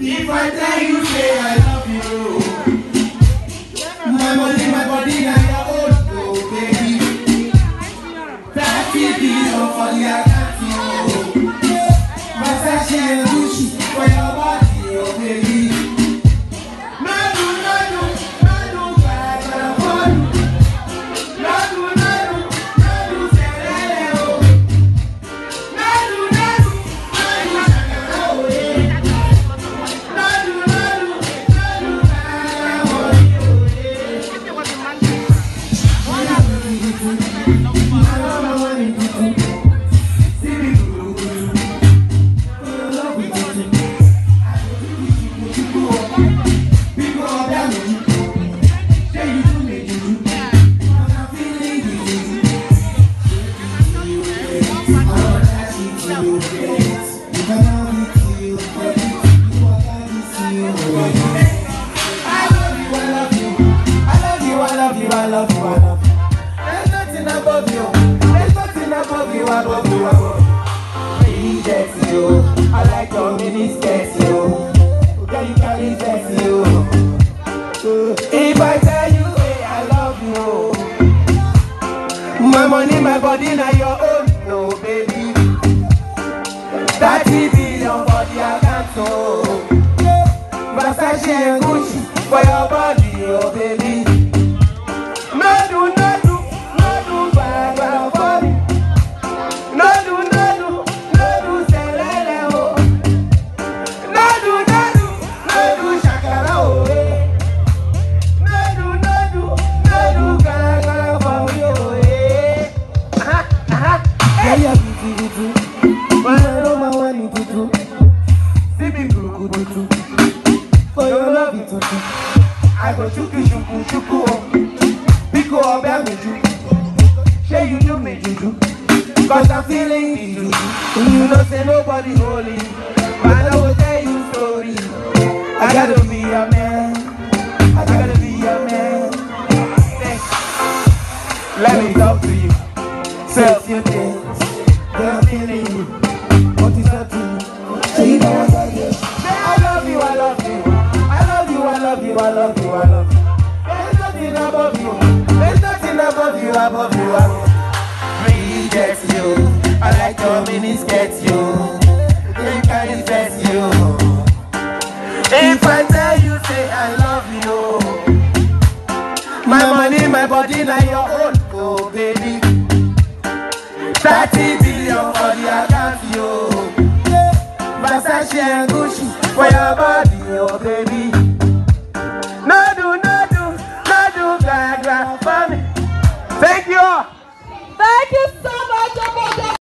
If I tell you, say I love you. My body, now your own, oh baby. 30 billion for the account, Versace and Gucci for your body, oh baby. No do, bad for you. No do, serele, oh. No do, shakara, oh, yeah. No do, bad for you, I love you. There's nothing above you. There's nothing above you. Reject you. I like your mini skirts, you. Girl, you carry sex, you. If I tell you, hey, I love you. My money, my body, now your own, no baby. 30 billion for the account, so Versace and Gucci for your body, oh baby. No do, bad for me. No do, serele, oh. No do, shakara, oh. No do, gara for me, oh. Yeah, beauty. My one to do. See me good. For your love, it's okay. I go chuku, Biko obe me do. Say you do me juju. Cause I'm feeling the juju. You know say nobody holy. But I will tell you story. I gotta be your man. Let me talk to you. Self your things. They're feeling you. What is that to you? Say you know what I do. Say I love you. There's nothing above you. Above you. Reject you. I like your mini skirts, you. You carry sex, you. If I tell you, say I love you. My money, my body, now your own, oh baby. 30 billion for the account, you. Versace and Gucci for your body, oh baby. No do, bad for me. Thank you. Thank you so much.